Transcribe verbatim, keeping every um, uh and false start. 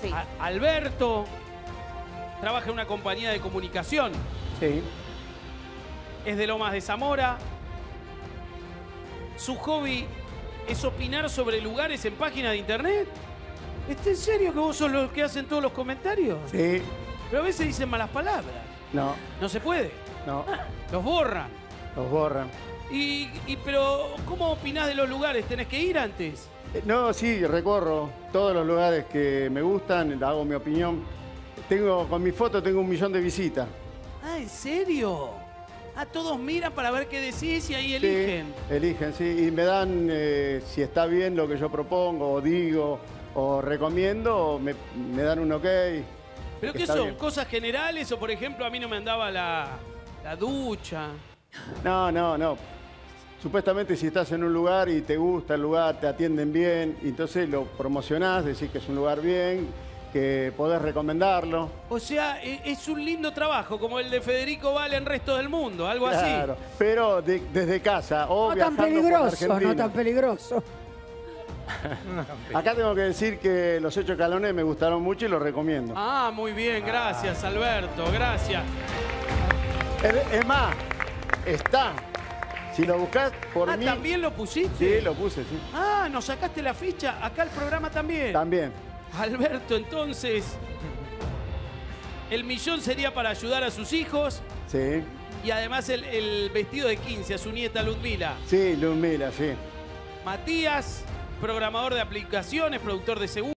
Sí. A- Alberto trabaja en una compañía de comunicación. Sí. Es de Lomas de Zamora. Su hobby es opinar sobre lugares en páginas de internet. ¿Está en serio que vos sos los que hacen todos los comentarios? Sí. Pero a veces dicen malas palabras. No, No se puede. no. Los borran. Los borran. Y, y pero, ¿cómo opinás de los lugares? ¿Tenés que ir antes? Eh, No, sí, recorro todos los lugares que me gustan, hago mi opinión. Tengo, con mi foto tengo un millón de visitas. Ah, ¿en serio? Ah, todos miran para ver qué decís y ahí eligen. Sí, eligen, sí. Y me dan, eh, si está bien lo que yo propongo, o digo, o recomiendo, me, me dan un ok. ¿Pero qué Está son? bien. ¿Cosas generales? O, por ejemplo, a mí no me andaba la, la ducha. No, no, no. Supuestamente si estás en un lugar y te gusta el lugar, te atienden bien, y entonces lo promocionás, decís que es un lugar bien, que podés recomendarlo. O sea, e- es un lindo trabajo, como el de Federico Vale en Resto del Mundo, algo Claro, así. pero de- desde casa o No tan viajando por peligroso, Argentina. no tan peligroso. Acá tengo que decir que los hechos Calonés me gustaron mucho y los recomiendo. Ah, muy bien, gracias, Alberto, gracias. Es, es más, está. Si lo buscás por Ah, mí... ¿también lo pusiste? Sí, lo puse, sí. Ah, nos sacaste la ficha, acá el programa también. También. Alberto, entonces, el millón sería para ayudar a sus hijos Sí. y además el, el vestido de quince a su nieta Ludmila. Sí, Ludmila, sí. Matías, programador de aplicaciones, productor de seguros.